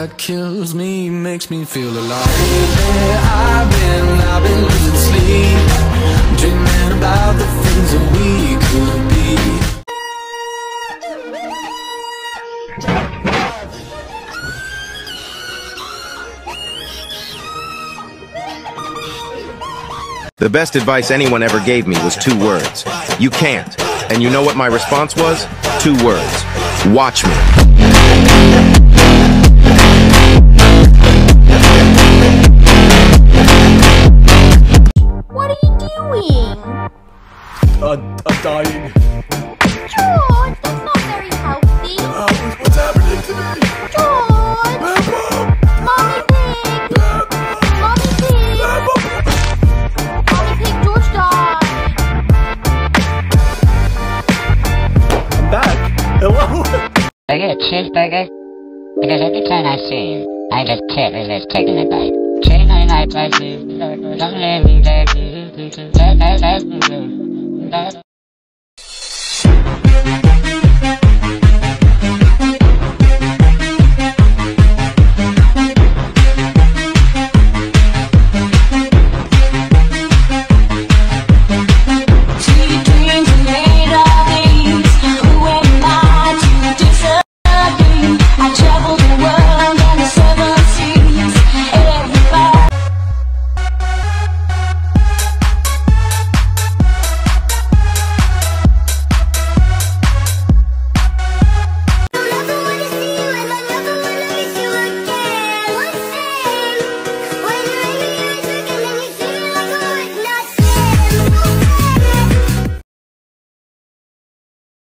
that kills me, makes me feel alive. Lately I've been losing sleep, dreaming about the things that we could be. The best advice anyone ever gave me was 2 words. You can't. And you know what my response was? 2 words. Watch me. What are you doing? I'm dying. George, that's not very healthy. What's happening to me? George! Mommy Pig! Mommy Pig! Mommy Pig, George died! I'm back. Hello? I get a cheeseburger? Because every time I see him, I just tip as if taking a bite. Treating my life like